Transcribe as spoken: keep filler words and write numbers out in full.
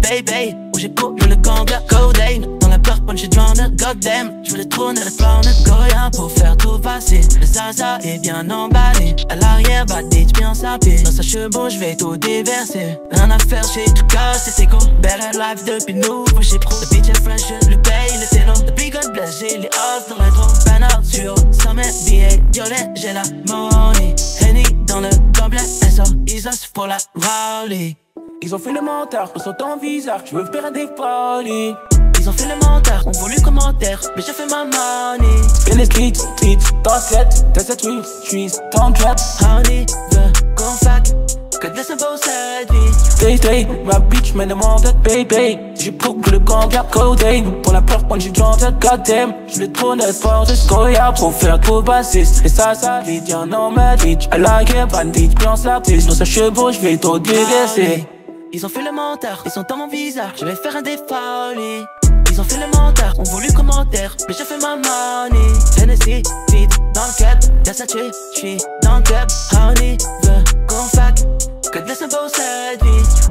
baby. Où j'ai couru le ganga, codeine. Dans la peur, punch et drowned, goddamn. J'voulais tourner le planet, Goya pour faire tout passer. Le Zaza est bien emballé. À l'arrière, baditch bien sapé. Dans sa chevaux, j'vais tout déverser. Rien à faire, j'ai tout cassé, c'est go. Better life depuis nous, j'ai pro. Le bitch est fresh, je lui paye le télo. Depuis God bless, j'ai les off dans le rétro. Pan out sur cent mètres, billets violet, j'ai la money. Henny dans le gobelet, S O, Isos pour la rallye. Ils ont fait le menteur, on s'entend bizarre, je veux faire des folies. Ils ont fait le menteur, ont voulu commentaire, mais j'ai fait ma money. Spin les streets, streets, t'inquiète, t'as cette rue, j'suis ton trap. Honey, veut qu'on fac, que de laisser beau cette vie. Stay, stay, ma bitch me demande baby. J'ai pour que le gang garde codeine. Pour la peur, quand j'ai drowned, goddamn. J'voulais trop net fort de Goya pour faire tout bassiste. Et ça, ça veut dire non, ma bitch. I like it, bandit, pense la piste. Dans sa chevaux, j'vais tout déverser. Ils ont fait le menteur, ils sont dans mon visage, je vais faire un des folies. Ils ont fait le menteur, ont voulu commentaire, mais j'ai fait ma money. Hennessy, vide, dans le cap, Versace, j'suis dans le club. Honey, veut qu'on fac, que de laisser beau cette vie.